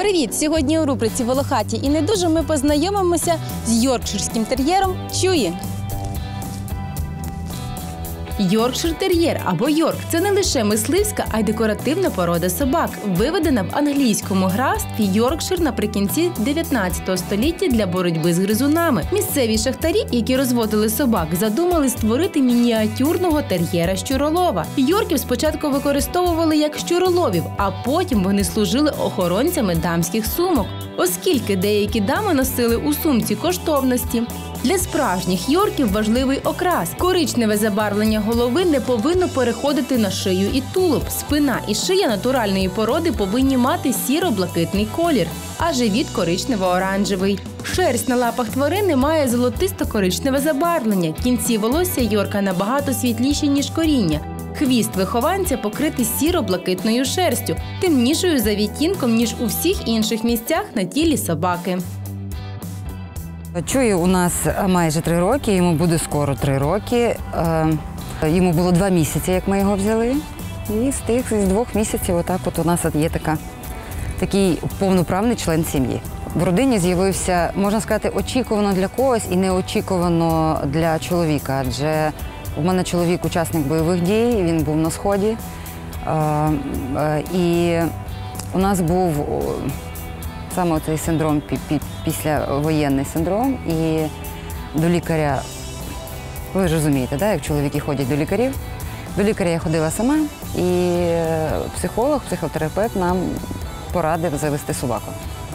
Привіт! Сьогодні у рубриці «Волохаті і не дуже» ми познайомимося з йоркширським тер'єром Чуї. Йоркшир-тер'єр або йорк – це не лише мисливська, а й декоративна порода собак, виведена в англійському графстві Йоркшир наприкінці 19 століття для боротьби з гризунами. Місцеві шахтарі, які розводили собак, задумали створити мініатюрного тер'єра-щуролова. Йорків спочатку використовували як щуроловів, а потім вони служили охоронцями дамських сумок, оскільки деякі дами носили у сумці коштовності. Для справжніх йорків важливий окрас. Коричневе забарвлення голови не повинно переходити на шию і тулуб. Спина і шия натуральної породи повинні мати сіро-блакитний колір, а живіт – коричнево-оранжевий. Шерсть на лапах тварини має золотисто-коричневе забарвлення. Кінці волосся йорка набагато світліші, ніж коріння. Хвіст вихованця покритий сіро-блакитною шерстю, темнішою за відтінком, ніж у всіх інших місцях на тілі собаки. Чуї у нас майже 3 роки, йому буде скоро 3 роки. Йому було 2 місяці, як ми його взяли. І з 2 місяців отак от у нас є такий повноправний член сім'ї. В родині з'явився, можна сказати, очікувано для когось і неочікувано для чоловіка. Адже у мене чоловік – учасник бойових дій, він був на Сході. І у нас був саме цей синдром, післявоєнний синдром, і до лікаря, ви ж розумієте, да, як чоловіки ходять до лікарів. До лікаря я ходила сама, і психолог, психотерапевт нам порадив завести собаку.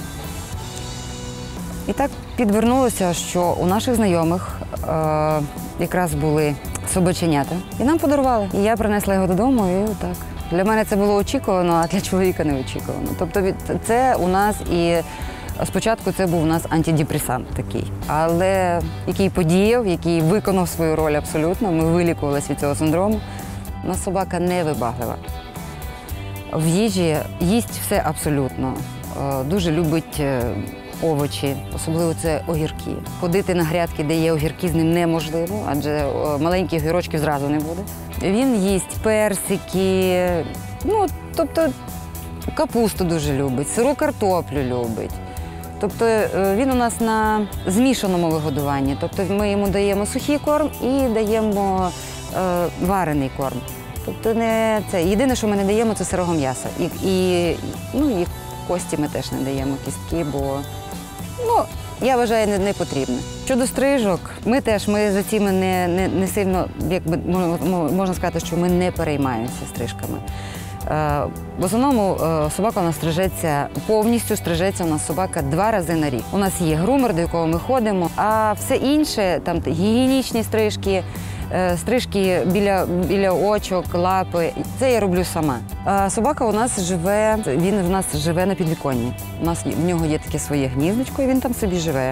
І так підвернулося, що у наших знайомих якраз були собаченята, і нам подарували. І я принесла його додому, і отак. Для мене це було очікувано, а для чоловіка не очікувано. Тобто це у нас і спочатку це був у нас антидепресант такий, але який подіяв, який виконав свою роль абсолютно. Ми вилікувалися від цього синдрому. У нас собака невибаглива. В їжі їсть все абсолютно. Дуже любить овочі, особливо це огірки. Ходити на грядки, де є огірки, з ним неможливо, адже маленьких огірочків зразу не буде. Він їсть персики, тобто капусту дуже любить, сиру картоплю любить. Тобто він у нас на змішаному вигодуванні. Тобто ми йому даємо сухий корм і даємо варений корм. Тобто не це. Єдине, що ми не даємо, це сирого м'яса. І кості ми теж не даємо, кістки, бо я вважаю, не потрібно. Щодо стрижок, ми за цими не сильно, якби можна сказати, що ми не переймаємося стрижками. В основному собака у нас повністю стрижеться у нас собака 2 рази на рік. У нас є грумер, до якого ми ходимо, а все інше, там гігієнічні стрижки, стрижки біля очок, лапи, це я роблю сама. Собака у нас живе на підвіконні. В нього є таке своє гніздечко, і він там собі живе.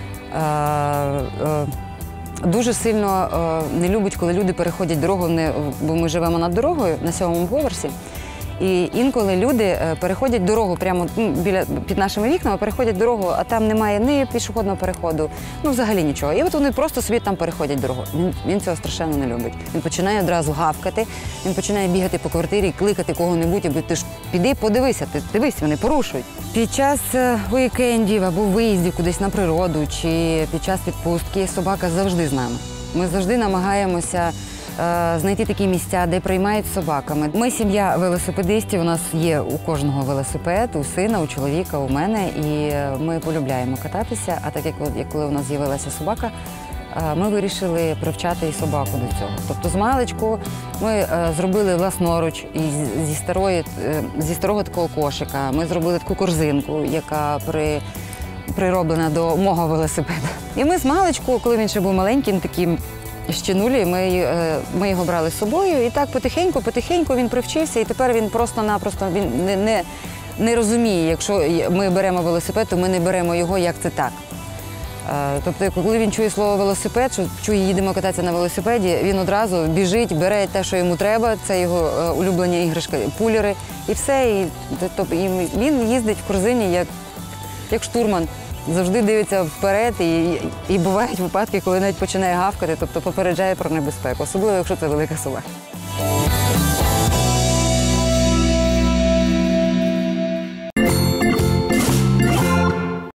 Дуже сильно не любить, коли люди переходять дорогу, бо ми живемо над дорогою на 7-му поверсі. І інколи люди переходять дорогу прямо під нашими вікнами, переходять дорогу, а там немає ні пішохідного переходу, взагалі нічого. І от вони просто собі там переходять дорогу. Він цього страшенно не любить. Він починає одразу гавкати, він починає бігати по квартирі і кликати кого-небудь, аби ти ж піди, подивися, дивись, вони порушують. Під час уікендів або виїздів кудись на природу чи під час відпустки собака завжди з нами. Ми завжди намагаємося знайти такі місця, де приймають з собаками. Ми сім'я велосипедистів, у нас є у кожного велосипед, у сина, у чоловіка, у мене, і ми полюбляємо кататися. А так як коли у нас з'явилася собака, ми вирішили привчати і собаку до цього. Тобто з маличку ми зробили власноруч зі старого такого кошика. Ми зробили таку корзинку, яка прироблена до мого велосипеда. І ми з маличку, коли він ще був маленьким, таким щенулі, ми його брали з собою, і так потихеньку він привчився, і тепер він просто-напросто не розуміє, якщо ми беремо велосипед, то ми не беремо його, як це так. Тобто, коли він чує слово велосипед, що чує, їдемо кататися на велосипеді, він одразу біжить, бере те, що йому треба, це його улюблення іграшка, пулери, і все. І він їздить в корзині, як штурман. Завжди дивиться вперед і бувають випадки, коли навіть починає гавкати, тобто попереджає про небезпеку, особливо, якщо це велика собака.